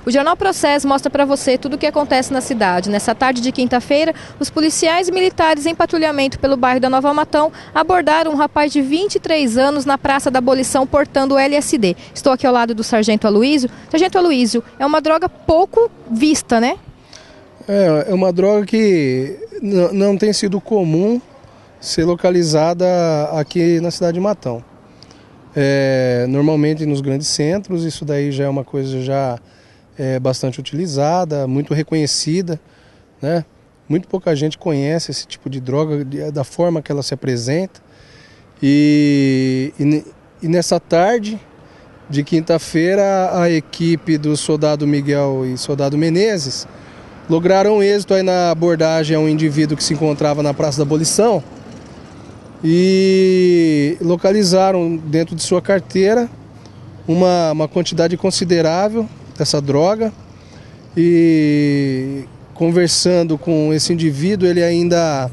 O Jornal Processo mostra para você tudo o que acontece na cidade. Nessa tarde de quinta-feira, os policiais e militares em patrulhamento pelo bairro da Nova Matão abordaram um rapaz de 23 anos na Praça da Abolição portando o LSD. Estou aqui ao lado do Sargento Aloísio. Sargento Aloísio, é uma droga pouco vista, né? É uma droga que não tem sido comum ser localizada aqui na cidade de Matão. Normalmente nos grandes centros, isso daí já é uma coisa já bastante utilizada, muito reconhecida, né? Muito pouca gente conhece esse tipo de droga, da forma que ela se apresenta. E nessa tarde de quinta-feira, a equipe do soldado Miguel e soldado Menezes lograram êxito aí na abordagem a um indivíduo que se encontrava na Praça da Abolição e localizaram dentro de sua carteira uma quantidade considerável dessa droga. E conversando com esse indivíduo, ele ainda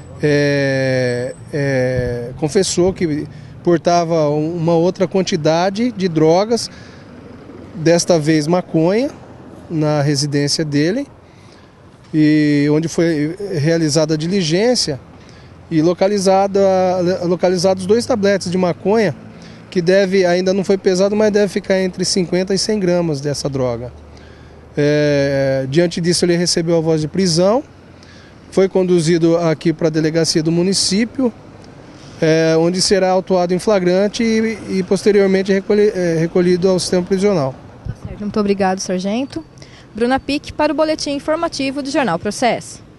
confessou que portava uma outra quantidade de drogas, desta vez maconha, na residência dele, e onde foi realizada a diligência e localizados 2 tabletes de maconha, que ainda não foi pesado, mas deve ficar entre 50 e 100 gramas dessa droga. Diante disso, ele recebeu a voz de prisão, foi conduzido aqui para a delegacia do município, onde será autuado em flagrante e posteriormente recolhido ao sistema prisional. Muito obrigado, sargento. Bruna Pique para o Boletim Informativo do Jornal Processo.